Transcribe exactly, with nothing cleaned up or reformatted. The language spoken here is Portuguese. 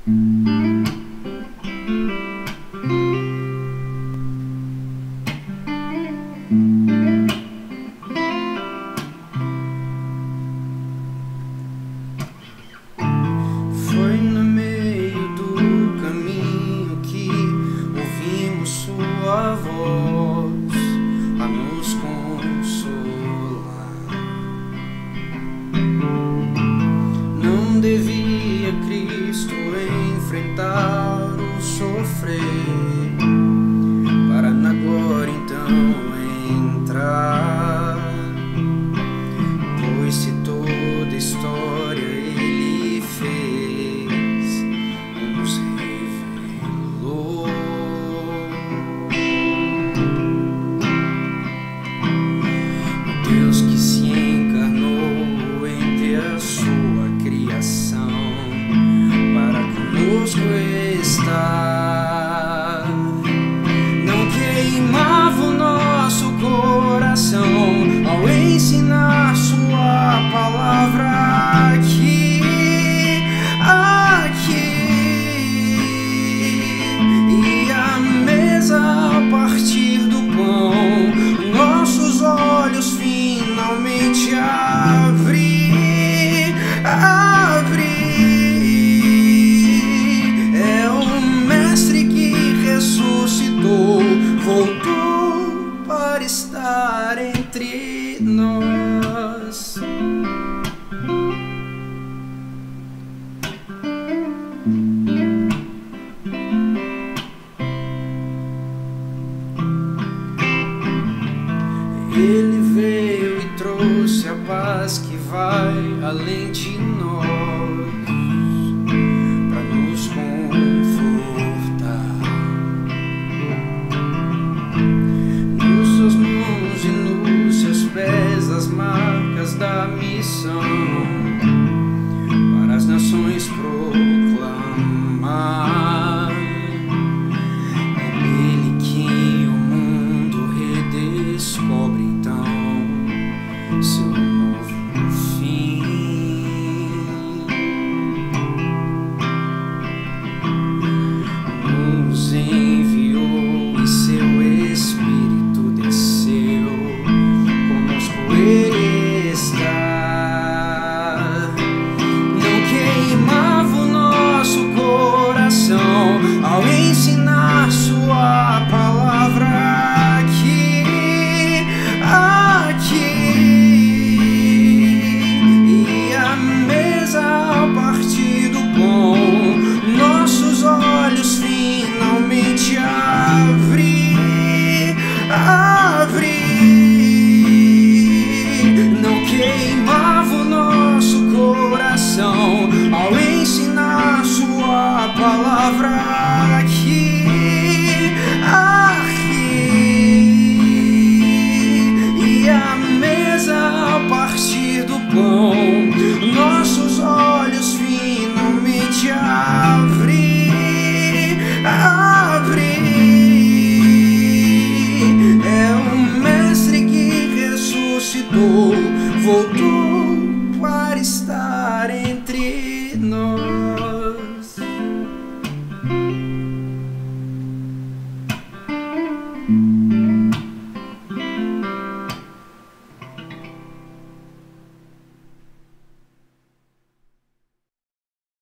Foi no meio do caminho que ouvimos sua voz a nos consolar. Não devia Cristo enfrentar o sofrer para na glória então entrar, pois se toda história Ele fez e nos revelou. O Deus que se encarnou entre a sua criação para conosco estar, não queimava o nosso coração ao ensinar sua palavra aqui, aqui. E a mesa a partir do pão, nossos olhos finalmente abrir, abrir. É o Mestre que ressuscitou, voltou para estar entre nós. Ele veio e trouxe a paz que vai além de nós, para nos confortar. Nos suas mãos e nos seus pés as marcas da missão, para as nações proclamar. É nele que o mundo redescobre então seu novo fim. Nos enviou e seu Espírito desceu, conosco Ele está. Não queimava o nosso coração ao ensinar sua palavra aqui, aqui. E a mesa a partir do pão, nossos olhos finalmente abrir, abrir. Não queimava o nosso coração ao ensinar sua palavra aqui, aqui. E a mesa a partir do pão, nossos olhos finalmente abrir, abrir. É o Mestre que ressuscitou, voltou para estar entre nós.